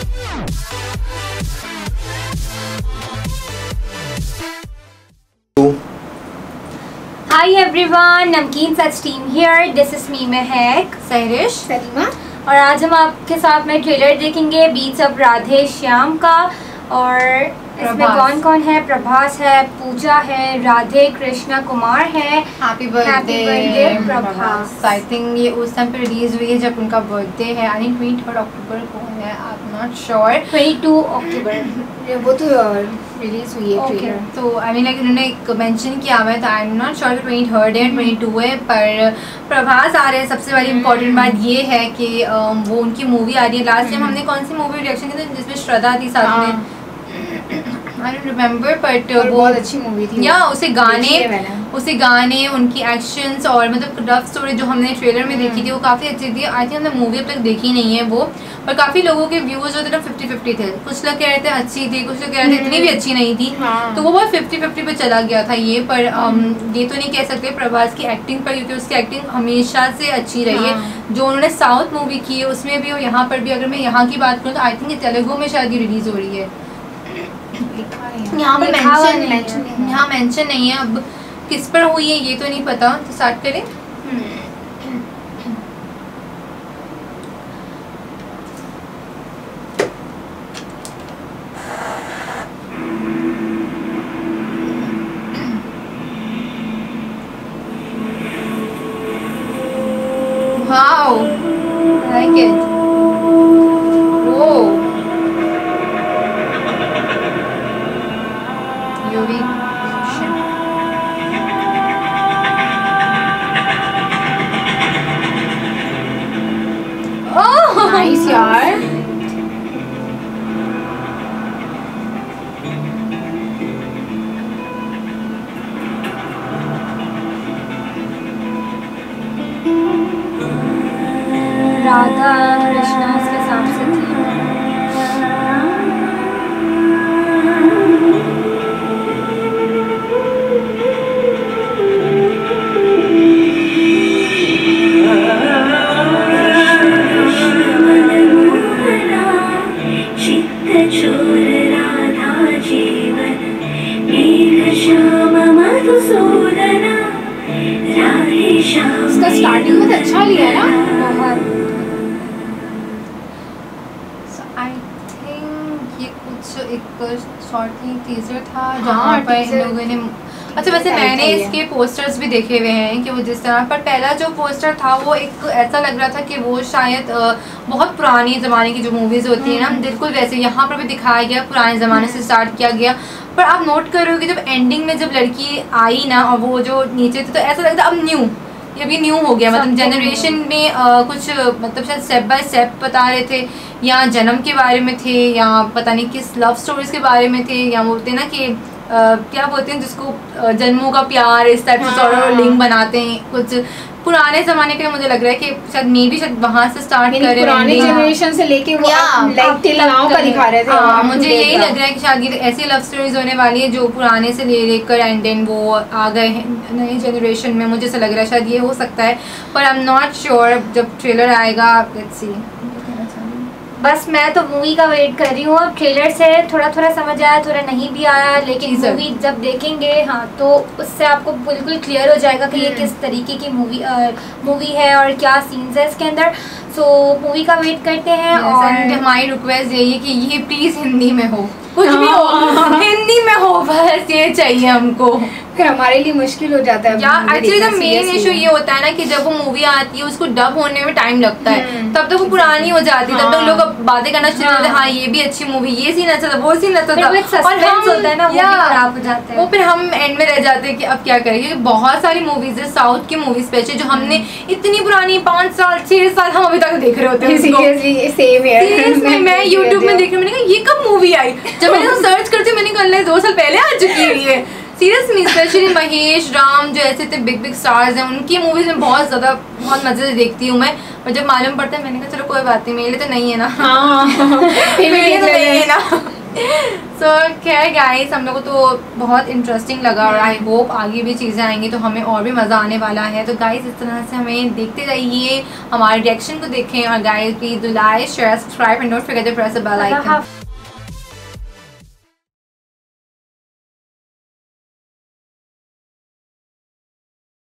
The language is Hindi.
Hi everyone, Namkeen Sach team here. This is me महक, सहरिश, सलीमा और आज हम आपके साथ में ट्रेलर देखेंगे बीट्स ऑफ राधे श्याम का। और इसमें कौन कौन है? प्रभास है, पूजा है, राधे कृष्णा कुमार है। Happy birthday Prabhas. I think ये उस टाइम पे रिलीज हुई है जब उनका बर्थडे है। आई थिंक 23 अक्टूबर को है, I am not sure. 22 October वो तो रिलीज हुई है ट्रेलर। तो आई मीन लाइक उन्होंने मेंशन किया हुआ है, तो आई एम नॉट श्योर 23 है 22 है, पर प्रभास आ रहे हैं। सबसे बड़ी इंपॉर्टेंट बात ये है कि वो उनकी मूवी आ रही है। लास्ट टाइम हमने कौन सी मूवी रिएक्शन किया था जिसमें श्रद्धा थी साथ में, आई डोंट रिमेम्बर, बट वो बहुत अच्छी मूवी थी। या उसे गाने उनकी एक्शंस और मतलब लव स्टोरी जो हमने ट्रेलर में देखी थी वो काफ़ी अच्छी थी। आई थिंक हमने मूवी अब तक देखी नहीं है वो, पर काफ़ी लोगों के व्यूज़ जो थे ना 50-50 थे। कुछ लोग कह रहे थे अच्छी थी, कुछ लोग कह रहे थे इतनी भी अच्छी नहीं थी। तो वो बहुत 50-50 पे चला गया था ये। पर ये तो नहीं कह सकते प्रभास की एक्टिंग पर, क्योंकि उसकी एक्टिंग हमेशा से अच्छी रही है। जो उन्होंने साउथ मूवी की है उसमें भी और यहाँ पर भी, अगर मैं यहाँ की बात करूँ तो आई थिंक तेलुगु में शायद ये रिलीज़ हो रही है। यहाँ पर मेंशन नहीं है। अब किस पर हुई है ये तो नहीं पता। तो स्टार्ट करें। Wow, I like it. Nice यार। राधा कृष्णा इसके साथ से थी। इसका स्टार्टिंग में अच्छा लिया है ना बहुत। आई थिंक ये कुछ एक शॉर्ट टीजर था जहाँ पर इन लोगों ने, अच्छा वैसे मैंने इसके पोस्टर्स भी देखे हुए हैं कि वो जिस तरह पर पहला जो पोस्टर था वो एक ऐसा लग रहा था कि वो शायद बहुत पुरानी ज़माने की जो मूवीज़ होती है ना, बिल्कुल वैसे यहाँ पर भी दिखाया गया, पुराने ज़माने से स्टार्ट किया गया। पर आप नोट करोगे जब एंडिंग में जब लड़की आई ना और वो जो नीचे थे तो ऐसा लगता अब न्यू, ये भी न्यू हो गया। मतलब जनरेशन में कुछ मतलब शायद स्टेप बाय स्टेप बता रहे थे, या जन्म के बारे में थे, या पता नहीं किस लव स्टोरीज के बारे में थे, या बोलते हैं ना कि क्या बोलते हैं जिसको जन्मों का प्यार, इस टाइप से थोड़ा लिंक बनाते हैं कुछ पुराने ज़माने के। मुझे लग रहा है कि शायद मे भी शायद वहाँ से स्टार्ट कर रहे हैं, पुरानी जनरेशन से लेके वो लाइक टिल नाउ का दिखा रहे थे। मुझे यही लग रहा है कि शायद ये ऐसी लव स्टोरीज होने वाली है जो पुराने से लेकर एंड देन वो आ गए हैं नई जनरेशन में। मुझे ऐसा लग रहा है शायद ये हो सकता है, पर आई एम नॉट श्योर। जब ट्रेलर आएगा लेट्स सी। बस मैं तो मूवी का वेट कर रही हूँ। अब ट्रेलर से थोड़ा थोड़ा समझ आया, थोड़ा नहीं भी आया, लेकिन मूवी जब देखेंगे हाँ तो उससे आपको बिल्कुल क्लियर हो जाएगा कि ये किस तरीके की मूवी है और क्या सीन्स है इसके अंदर। सो मूवी का वेट करते हैं। और हमारी रिक्वेस्ट यही है कि ये प्लीज़ हिंदी में हो, कुछ भी हो हिंदी में हो, बस ये चाहिए हमको। फिर हमारे लिए मुश्किल हो जाता है यार। एक्चुअली द मेन इशू ये होता है ना कि जब वो मूवी आती है उसको डब होने में टाइम लगता है, तब तक वो पुरानी हो जाती है, तब तक लोग बातें करना शुरू होते हैं, हाँ ये भी अच्छी मूवी, ये सीन अच्छा था, वो सीन अच्छा था, और हम होता है ना वो खराब हो जाते हैं। वो फिर हम एंड में रह जाते हैं कि अब क्या करें, क्योंकि बहुत सारी मूवीज है साउथ की मूवी स्पेशली जो हमने इतनी पुरानी 5 साल 6 साल हम अभी तक देख रहे होते हैं। सीरियसली मैं यूट्यूब में देख रही हूँ, मैंने कहा ये कब मूवी आई, जब मैंने सर्च करती मैंने कहा 2 साल पहले आ चुकी हुई है। सीरियसली स्पेशली महेश राम जो ऐसे थे बिग स्टार्स हैं, उनकी मूवीज में बहुत मजे से देखती हूँ मैं। और जब मालूम पड़ता है मैंने कहा चलो कोई बात नहीं, मेरे लिए तो नहीं है ना। हाँ मेरे लिए तो नहीं है ना। सो खैर गाइस, हम लोग को तो बहुत इंटरेस्टिंग लगा और आई होप आगे भी चीज़ें आएंगी तो हमें और भी मज़ा आने वाला है। तो गाइस इस तरह से हमें देखते रहिए, हमारे रिएक्शन को देखें और guys please do like share subscribe and don't forget to press the bell icon.